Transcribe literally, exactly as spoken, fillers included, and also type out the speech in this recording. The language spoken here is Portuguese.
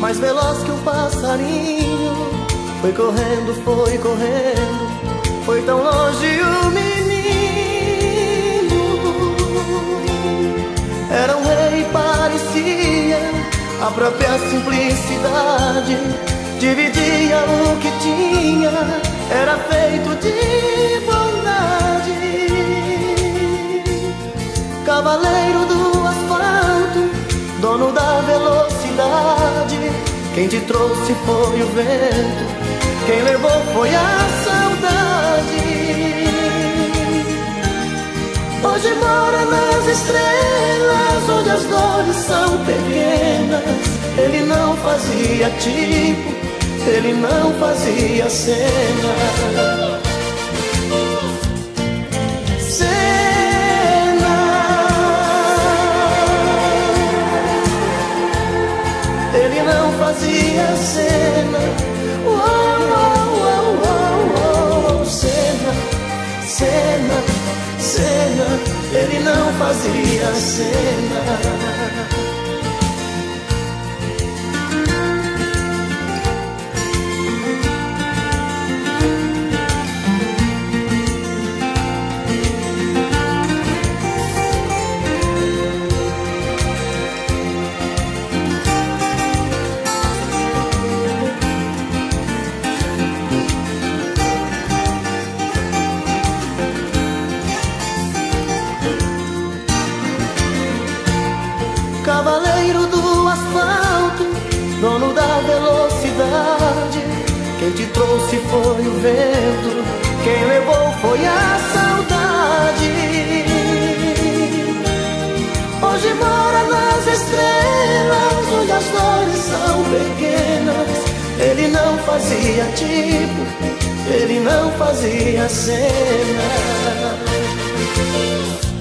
mais veloz que um passarinho. Foi correndo, foi correndo, foi tão longe o menino. Era um rei, parecia a própria simplicidade. Dividia o que tinha, era feito de bondade. Cavaleiro do asfalto, dono da velocidade. Quem te trouxe foi o vento, quem levou foi a saudade. Hoje mora nas estrelas, onde as dores são pequenas. Ele não fazia tipo, ele não fazia cena. Cena. Ele não fazia cena. Uou, uou, uou, uou, uou. Cena, cena, cena. Ele não fazia cena. Cavaleiro do asfalto, dono da velocidade. Quem te trouxe foi o vento, quem levou foi a saudade. Hoje mora nas estrelas, onde as dores são pequenas. Ele não fazia tipo, ele não fazia cena.